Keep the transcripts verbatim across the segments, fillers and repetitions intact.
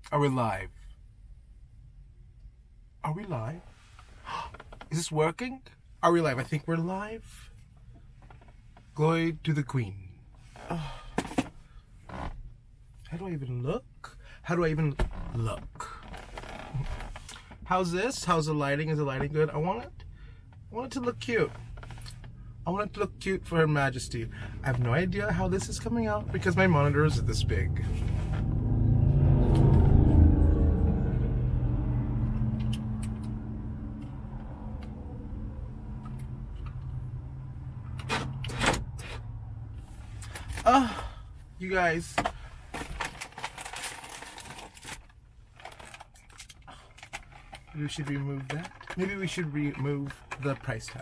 Are we live? Are we live? Is this working? Are we live? I think we're live. Glory to the Queen. Oh. How do I even look? How do I even look? How's this? How's the lighting? Is the lighting good? I want it. I want it to look cute. I want it to look cute for Her Majesty. I have no idea how this is coming out because my monitor is this big. Oh, you guys. Maybe we should remove that. Maybe we should remove the price tag.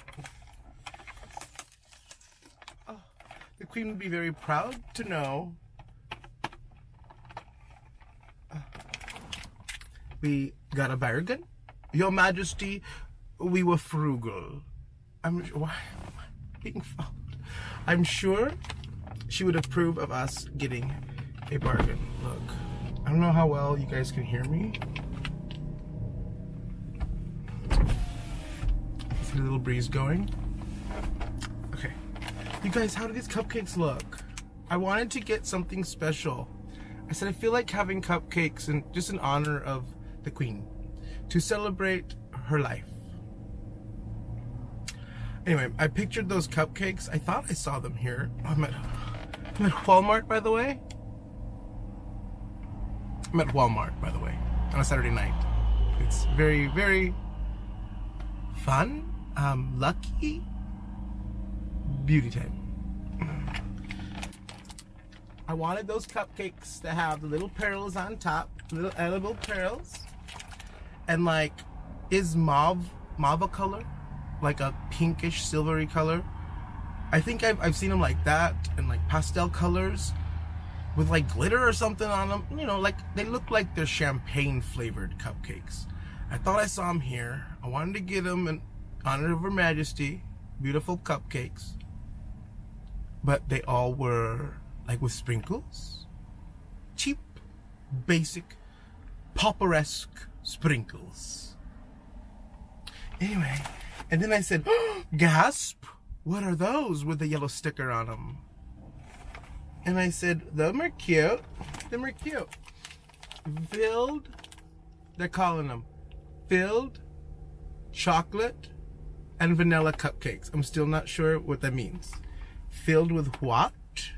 Oh, the Queen would be very proud to know uh, we got a bargain. Your Majesty, we were frugal. I'm why am I being followed? I'm sure she would approve of us getting a bargain. Look, I don't know how well you guys can hear me. See the little breeze going? Okay. You guys, how do these cupcakes look? I wanted to get something special. I said I feel like having cupcakes and just in honor of the Queen to celebrate her life. Anyway, I pictured those cupcakes. I thought I saw them here. I'm at I'm at Wal-Mart, by the way. I'm at Wal-Mart, by the way, on a Saturday night. It's very, very fun, um, lucky, beauty time. I wanted those cupcakes to have the little pearls on top, little edible pearls, and like, is mauve, mauve a color? Like a pinkish, silvery color? I think I've, I've seen them like that, and like pastel colors with like glitter or something on them. You know, like they look like they're champagne flavored cupcakes. I thought I saw them here. I wanted to get them in honor of Her Majesty. Beautiful cupcakes. But they all were like with sprinkles. Cheap, basic, pauperesque sprinkles. Anyway, and then I said, oh, gasp! What are those with the yellow sticker on them? And I said, them are cute. Them are cute. Filled, they're calling them filled chocolate and vanilla cupcakes. I'm still not sure what that means. Filled with what?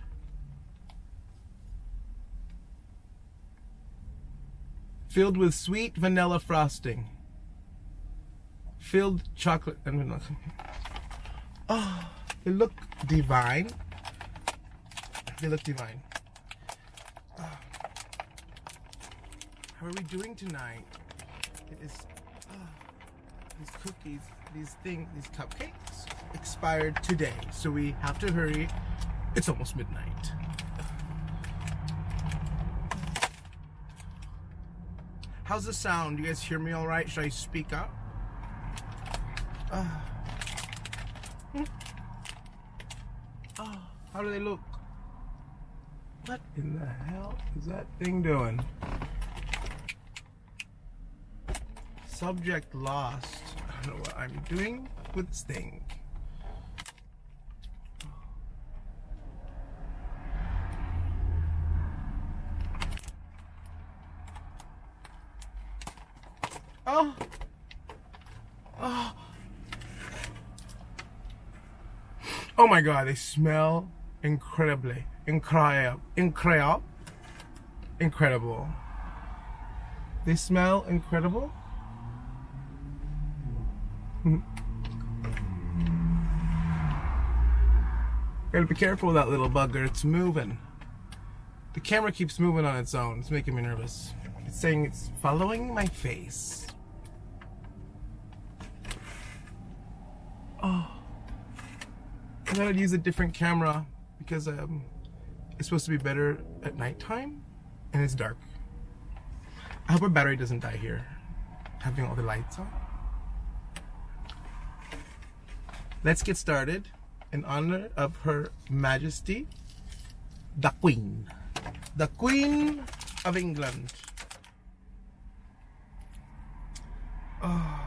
Filled with sweet vanilla frosting. Filled chocolate and vanilla. Oh, they look divine. They look divine. Oh. How are we doing tonight? It is oh, these cookies, these things, these cupcakes expired today, so we have to hurry. It's almost midnight. How's the sound? You guys hear me all right? Should I speak up? Uh. Hmm. Oh, how do they look? What in the hell is that thing doing? Subject lost. I don't know what I'm doing with this thing. Oh. Oh. Oh my god, they smell incredibly, incredible, incredible, incredible. They smell incredible. Gotta be careful with that little bugger, it's moving. The camera keeps moving on its own, it's making me nervous. It's saying it's following my face. Oh. I gotta use a different camera because um, it's supposed to be better at nighttime and it's dark. I hope our battery doesn't die here, having all the lights on. Let's get started in honor of Her Majesty, the Queen. The Queen of England. Oh.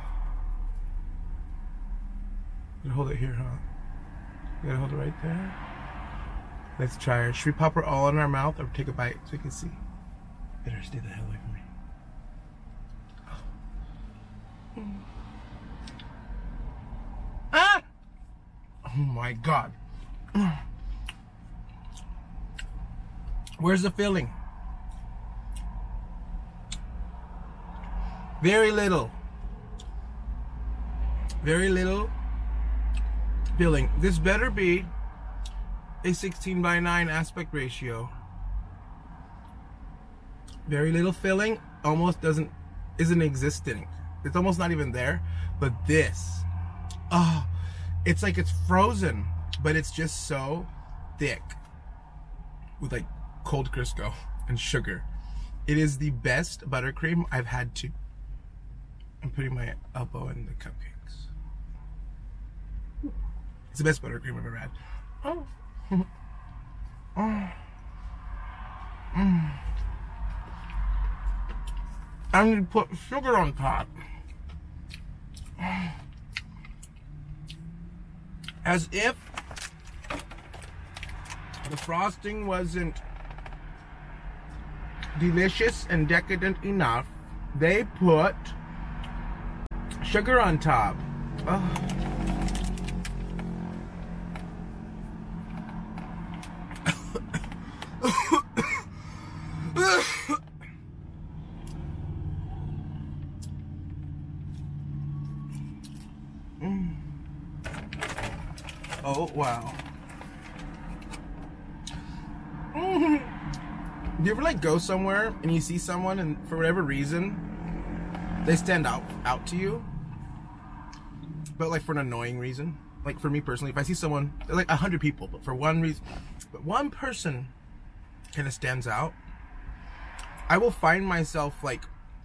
You hold it here, huh? You gotta hold it right there. Let's try her. Should we pop her all in our mouth or take a bite so we can see? Better stay the hell away from me. Oh. Mm. Ah! Oh my God. Where's the filling? Very little. Very little filling. This better be a sixteen by nine aspect ratio. Very little filling, almost doesn't, isn't existing. It's almost not even there. But this, oh, it's like it's frozen, but it's just so thick with like cold Crisco and sugar. It is the best buttercream I've had to. I'm putting my elbow in the cupcakes. It's the best buttercream I've ever had. Oh. Oh. Mm. I need to put sugar on top. As if the frosting wasn't delicious and decadent enough, they put sugar on top. Oh. Mm. Oh wow. Mm. Do you ever like go somewhere and you see someone and for whatever reason they stand out out to you, but like for an annoying reason? Like for me personally, if I see someone, there's like a hundred people, but for one reason, but one person kind of stands out, I will find myself like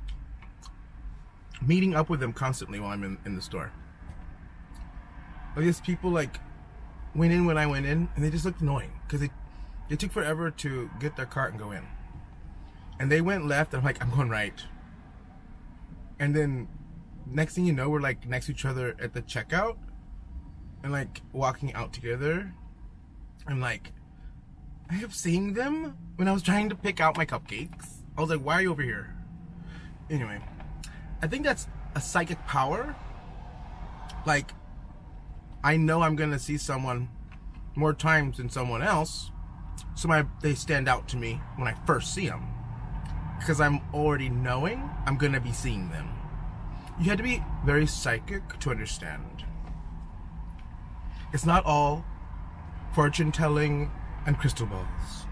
meeting up with them constantly while I'm in, in the store. Like these people like went in when I went in and they just looked annoying because they, they took forever to get their cart and go in. And they went left and I'm like, I'm going right. And then next thing you know, we're like next to each other at the checkout and like walking out together. I'm like, I kept seeing them when I was trying to pick out my cupcakes. I was like, why are you over here? Anyway, I think that's a psychic power. Like, I know I'm gonna see someone more times than someone else, so my, they stand out to me when I first see them. Because I'm already knowing I'm gonna be seeing them. You had to be very psychic to understand. It's not all fortune telling and crystal balls.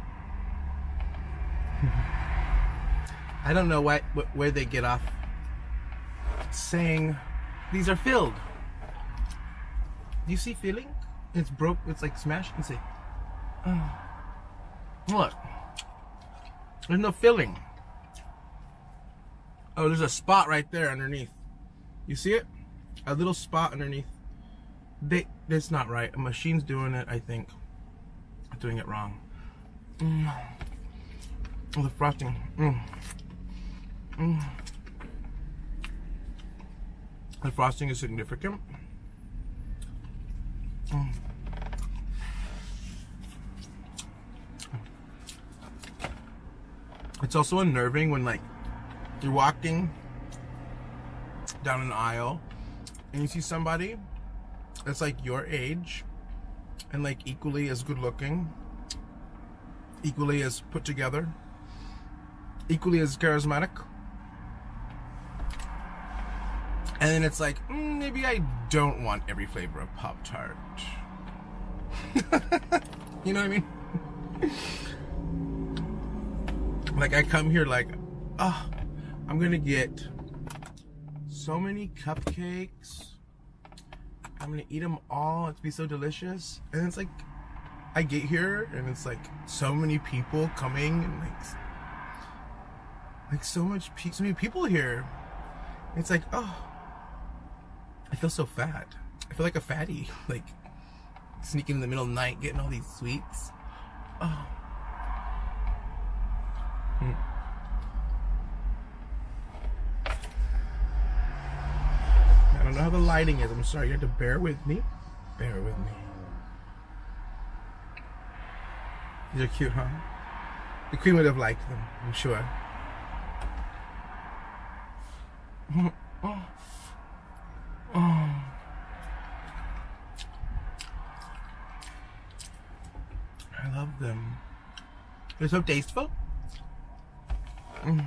I don't know why, wh where they get off saying these are filled. Do you see filling? It's broke, it's like smashed. You see. Oh. Look. There's no filling. Oh, there's a spot right there underneath. You see it? A little spot underneath. They, that's not right. A machine's doing it, I think. Doing it wrong. Mm. Oh, the frosting. Mm. Mm. The frosting is significant. Mm. It's also unnerving when like you're walking down an aisle and you see somebody that's like your age and like equally as good looking, equally as put together, equally as charismatic, and then it's like, mm, maybe I don't want every flavor of Pop-Tart. You know what I mean? Like I come here like, oh, I'm gonna get so many cupcakes. I'm gonna eat them all. It's be so delicious. And it's like, I get here and it's like so many people coming and like, like so much, so many people here. It's like, oh, I feel so fat. I feel like a fatty, like sneaking in the middle of the night, getting all these sweets. Oh. Hmm. don't know how the lighting is. I'm sorry. You have to bear with me. Bear with me. These are cute, huh? The queen would have liked them, I'm sure. Oh. Oh. Oh. I love them. They're so tasteful. Mm.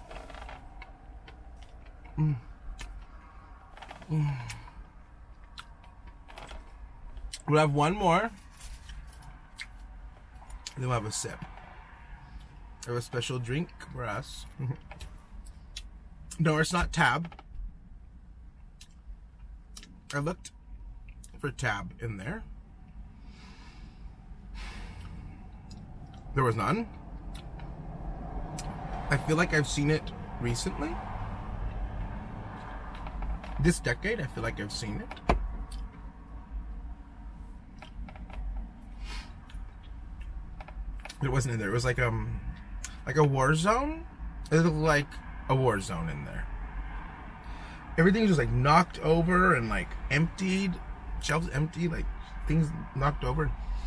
Mm. Mm. We'll have one more. Then we'll have a sip. I have a special drink for us. No, it's not Tab. I looked for Tab in there. There was none. I feel like I've seen it recently. This decade, I feel like I've seen it. It wasn't in there. It was like um, like a war zone. It looked like a war zone in there. Everything was just like knocked over and like emptied. Shelves empty, like things knocked over.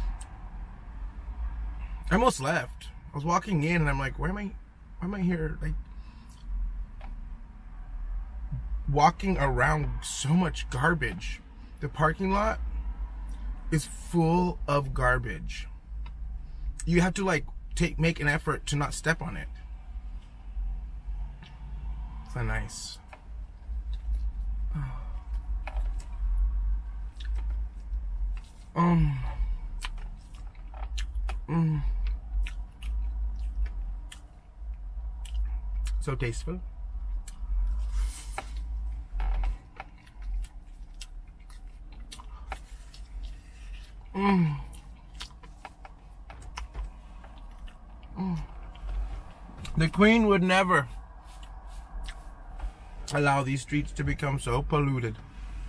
I almost left. I was walking in and I'm like, why am I, why am I here? Like walking around so much garbage. The parking lot is full of garbage. You have to like take make an effort to not step on it. So nice. Um. Mm. So tasteful. Mm. Mm. The Queen would never allow these streets to become so polluted.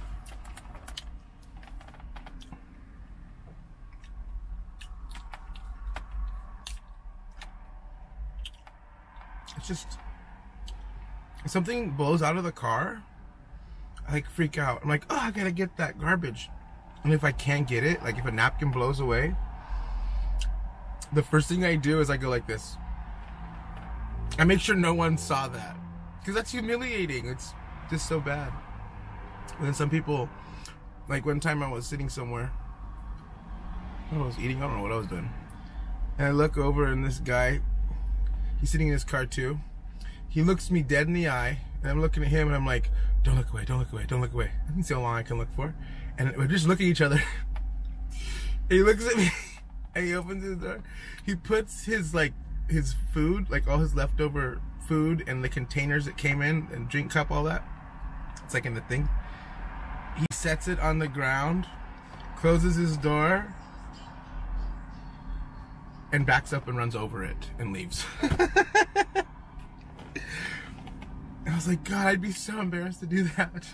It's just, if something blows out of the car, I like freak out. I'm like, oh, I gotta get that garbage. And if I can't get it, like if a napkin blows away, the first thing I do is I go like this. I make sure no one saw that, because that's humiliating. It's just so bad. And then some people, like one time I was sitting somewhere, I was eating, I don't know what I was doing, and I look over and this guy, he's sitting in his car too. He looks me dead in the eye, and I'm looking at him and I'm like, don't look away, don't look away, don't look away. I can see how long I can look for. And we're just looking at each other. He looks at me and he opens his door. He puts his like his food, like all his leftover food and the containers that came in and drink cup, all that. It's like in the thing. He sets it on the ground, closes his door, and backs up and runs over it and leaves. I was like, God, I'd be so embarrassed to do that.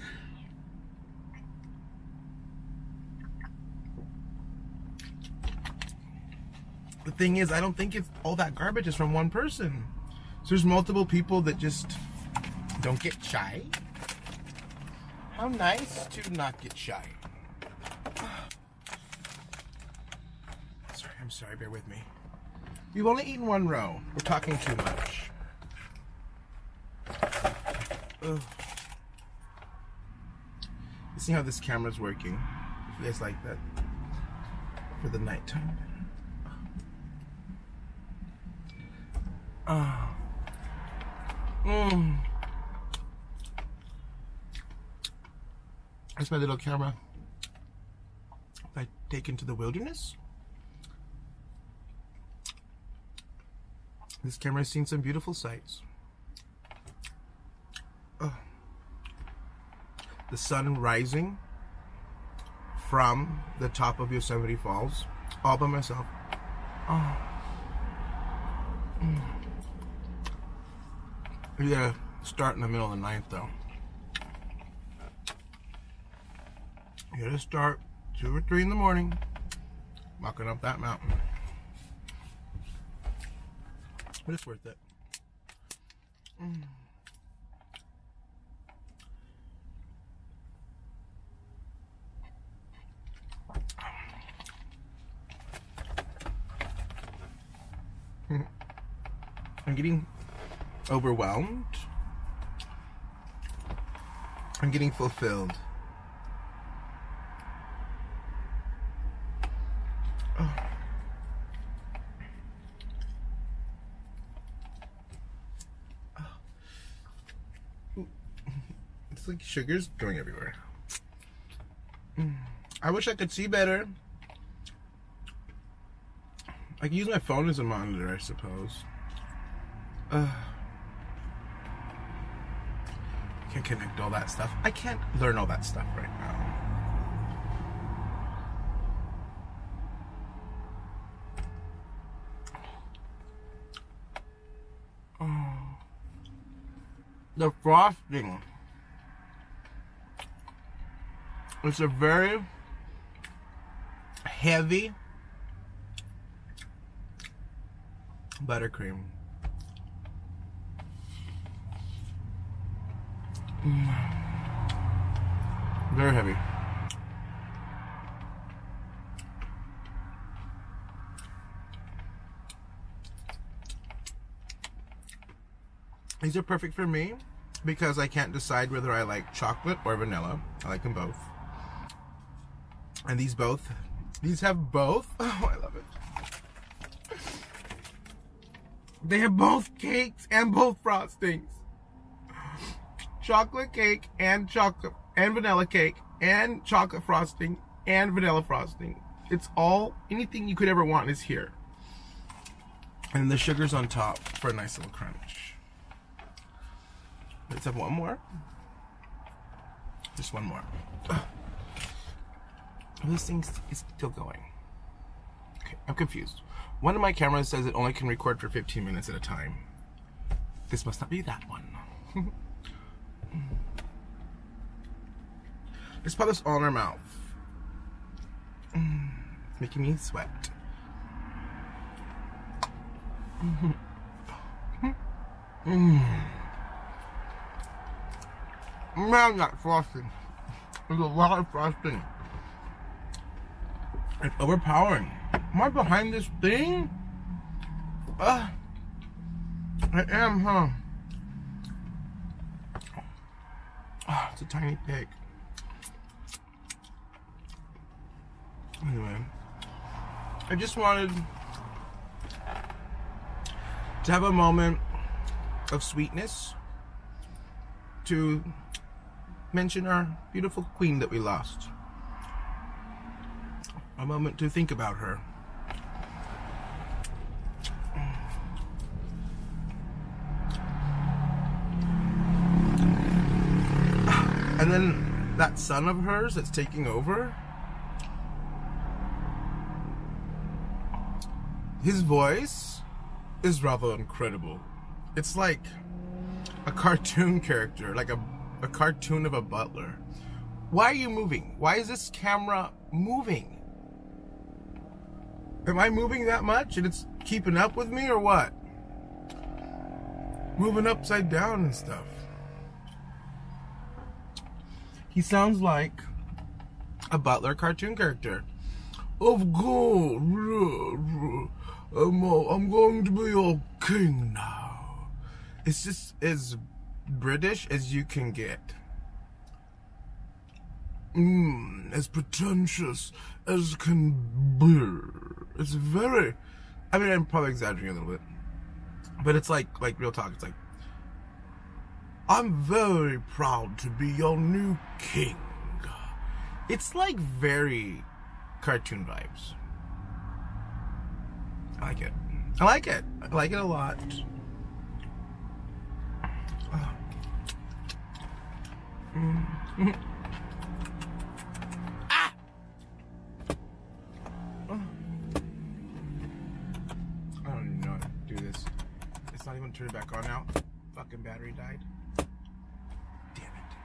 The thing is, I don't think it's all that garbage is from one person. So there's multiple people that just don't get shy. How nice to not get shy. Sorry, I'm sorry, bear with me. You've only eaten one row. We're talking too much. Ugh. Let's see how this camera's working. If you guys like that for the nighttime. Oh. Mm. That's my little camera I take into the wilderness. This camera has seen some beautiful sights. Oh. The sun rising from the top of Yosemite Falls, all by myself. Oh. Mm. You gotta start in the middle of the night though. You gotta start two or three in the morning, walking up that mountain. But it's worth it. Mm. I'm getting overwhelmed. I'm getting fulfilled. Oh. Oh. It's like sugar's going everywhere. I wish I could see better. I can use my phone as a monitor, I suppose. Uh, I can't connect all that stuff. I can't learn all that stuff right now. Oh. The frosting. It's a very heavy buttercream. Mm. Very heavy. These are perfect for me because I can't decide whether I like chocolate or vanilla. I like them both. And these both, these have both. Oh, I love it. They have both cakes and both frostings. Chocolate cake and chocolate and vanilla cake and chocolate frosting and vanilla frosting. It's all, anything you could ever want is here. And the sugar's on top for a nice little crunch. Let's have one more. Just one more. This thing is still going. Okay, I'm confused. One of my cameras says it only can record for fifteen minutes at a time. This must not be that one. Let's put this all in our mouth. It's making me sweat. Mm. Man, that frosting. There's a lot of frosting. It's overpowering. Am I behind this thing? Uh, I am, huh? Oh, it's a tiny pig. Anyway, I just wanted to have a moment of sweetness to mention our beautiful queen that we lost. A moment to think about her. And then that son of hers that's taking over, his voice is rather incredible. It's like a cartoon character, like a, a cartoon of a butler. Why are you moving? Why is this camera moving? Am I moving that much and it's keeping up with me or what? Moving upside down and stuff. He sounds like a butler cartoon character. Of course, I'm, I'm going to be your king now. It's just as British as you can get. Mm, as pretentious as can be. It's very, I mean, I'm probably exaggerating a little bit, but it's like, like real talk. It's like, I'm very proud to be your new king. It's like very cartoon vibes. I like it. I like it. I like it a lot. Oh. Mm-hmm. Ah! Oh. I don't even know how to do this. It's not even turned back on now. Fucking battery died. Damn it.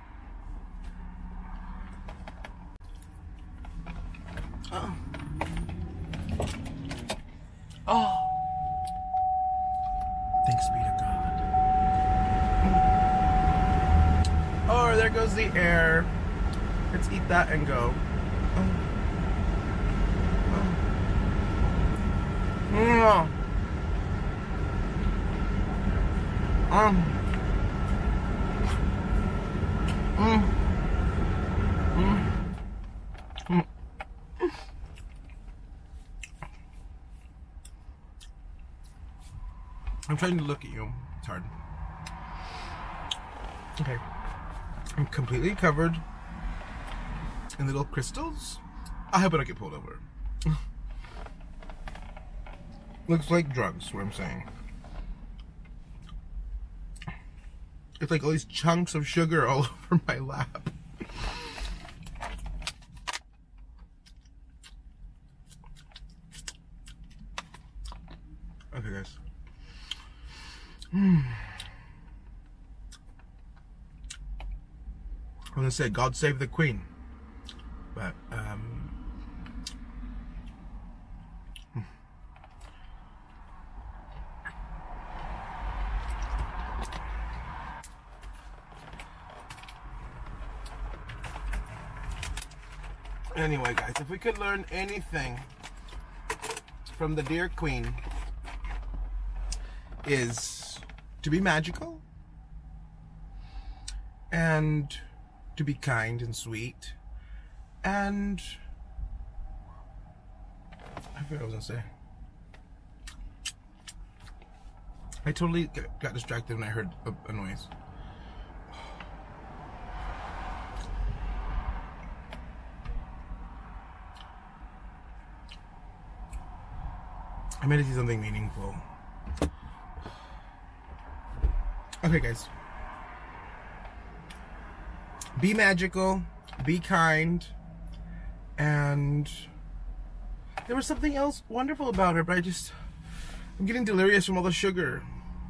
Oh. Oh. Thanks be to God. Oh, there goes the air. Let's eat that and go. Oh. Oh. Um. Mm. Mm. Mm. I'm trying to look at you. It's hard. Okay. I'm completely covered in little crystals. I hope I don't get pulled over. Looks like drugs, what I'm saying. It's like all these chunks of sugar all over my lap. Okay, guys. Mm. I'm gonna say God save the Queen, but um, anyway, guys, if we could learn anything from the dear Queen, is to be magical and to be kind and sweet, and I forgot what I was gonna say. I totally got distracted when I heard a, a noise. I meant to see something meaningful. Okay, guys. Be magical, be kind, and there was something else wonderful about her, but I just, I'm getting delirious from all the sugar.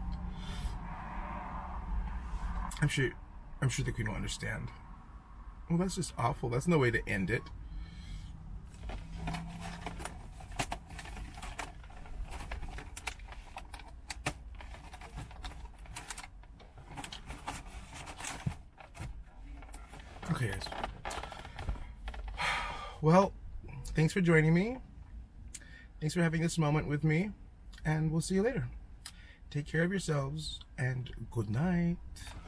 I'm sure, I'm sure the Queen will understand. Well, that's just awful. That's no way to end it. Okay, guys. Well, thanks for joining me. Thanks for having this moment with me. And we'll see you later. Take care of yourselves and good night.